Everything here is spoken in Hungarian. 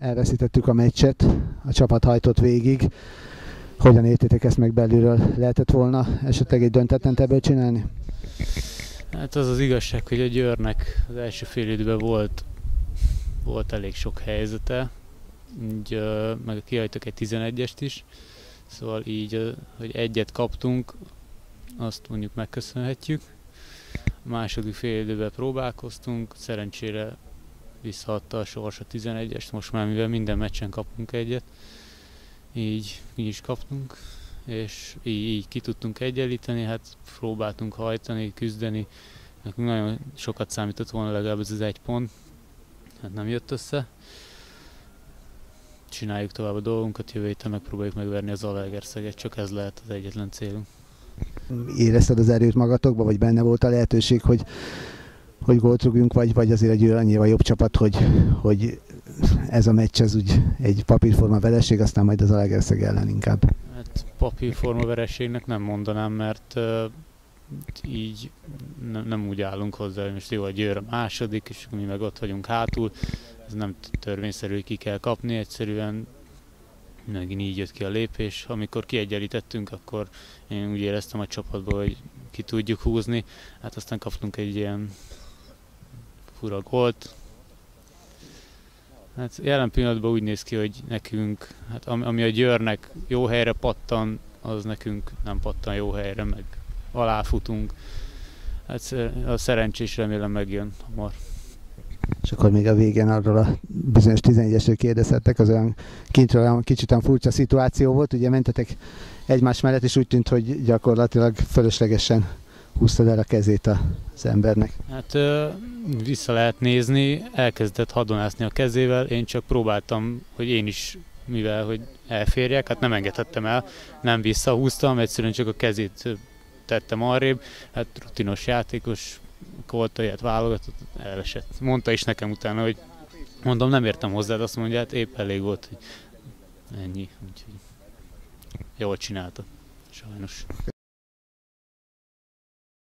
elveszítettük a meccset, a csapat hajtott végig. Hogyan értétek ezt meg belülről? Lehetett volna esetleg egy döntetlent ebből csinálni? Hát az az igazság, hogy a Győrnek az első fél időben volt elég sok helyzete, így, meg kihagytak egy 11-est is, szóval így, hogy egyet kaptunk, azt mondjuk megköszönhetjük. A második fél időben próbálkoztunk, szerencsére visszaadta a sors a 11-est, most már mivel minden meccsen kapunk egyet, így mi is kaptunk, és így ki tudtunk egyenlíteni, hát próbáltunk hajtani, küzdeni. Nekünk nagyon sokat számított volna legalább ez az 1 pont, hát nem jött össze. Csináljuk tovább a dolgunkat, jövő héten megpróbáljuk megverni az Zalaegerszeget, csak ez lehet az egyetlen célunk. Érezted az erőt magatokba, vagy benne volt a lehetőség, hogy gólt rúgjunk, vagy azért a Győr annyira jobb csapat, hogy ez a meccs ez úgy egy papírforma vereség, aztán majd az Zalaegerszeg ellen inkább? Hát papírforma vereségnek nem mondanám, mert így nem úgy állunk hozzá, hogy most jó, a Győr a második, és mi meg ott vagyunk hátul. Ez nem törvényszerű, hogy ki kell kapni, egyszerűen megint így jött ki a lépés. Amikor kiegyenlítettünk, akkor én úgy éreztem a csapatból, hogy ki tudjuk húzni. Hát aztán kaptunk egy ilyen fura gólt. Hát jelen pillanatban úgy néz ki, hogy nekünk, hát ami a Győrnek jó helyre pattan, az nekünk nem pattan jó helyre, meg aláfutunk. Hát a szerencsés remélem megjön hamar. És akkor még a végén arról a bizonyos 11-esről kérdezhettek, az olyan kintről olyan kicsit olyan furcsa szituáció volt, ugye mentetek egymás mellett, és úgy tűnt, hogy gyakorlatilag fölöslegesen húztad el a kezét az embernek. Hát vissza lehet nézni, elkezdett hadonászni a kezével, én csak próbáltam, hogy én is, mivel hogy elférjek, hát nem engedhettem el, nem visszahúztam, egyszerűen csak a kezét tettem arrébb, hát rutinos játékos, volt ilyet válogatott, elesett. Mondta is nekem utána, hogy mondom, nem értem hozzád, azt mondja, hát épp elég volt, hogy ennyi, úgyhogy jól csinálta, sajnos.